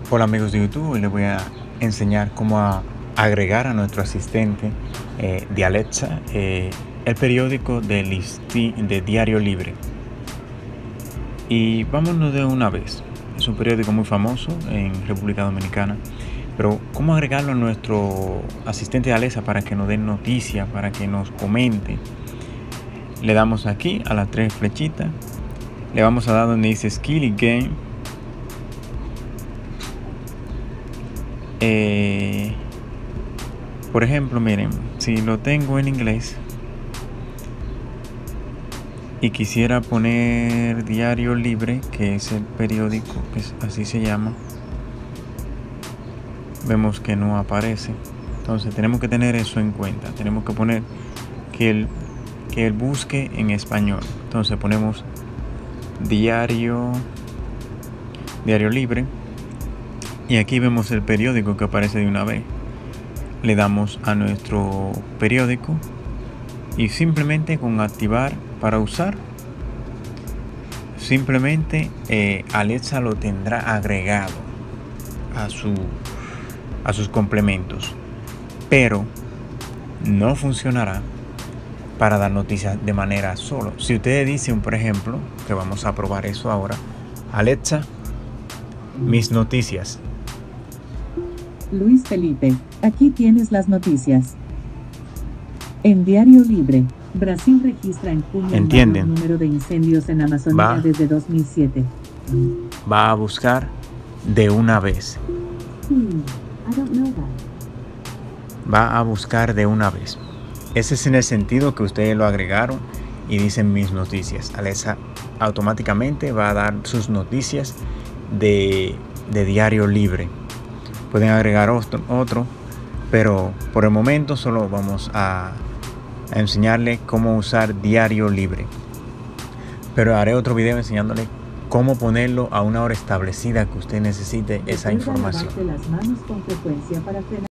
Hola amigos de YouTube, hoy les voy a enseñar cómo agregar a nuestro asistente de Alexa el periódico de Diario Libre. Y vámonos de una vez. Es un periódico muy famoso en República Dominicana. Pero cómo agregarlo a nuestro asistente de Alexa para que nos dé noticias, para que nos comente. Le damos aquí a las tres flechitas. Le vamos a dar donde dice Skill y Game. Por ejemplo, miren, si lo tengo en inglés y quisiera poner Diario Libre, que es el periódico, que así se llama, vemos que no aparece. Entonces tenemos que tener eso en cuenta. Tenemos que poner que él busque en español. Entonces ponemos Diario Libre y aquí vemos el periódico que aparece de una vez. Le damos a nuestro periódico y simplemente con activar para usar, simplemente Alexa lo tendrá agregado a sus complementos, pero no funcionará para dar noticias de manera solo. Si ustedes dicen, por ejemplo, que vamos a probar eso ahora, Alexa, mis noticias. Luis Felipe, aquí tienes las noticias. En Diario Libre, Brasil registra en junio el mayor número de incendios en Amazonía desde 2007. Va a buscar de una vez. Va a buscar de una vez. Ese es en el sentido que ustedes lo agregaron y dicen mis noticias. Alexa automáticamente va a dar sus noticias de Diario Libre. Pueden agregar otro, pero por el momento solo vamos a enseñarle cómo usar Diario Libre. Pero haré otro video enseñándole cómo ponerlo a una hora establecida que usted necesite esa información. Las manos con frecuencia para frenar.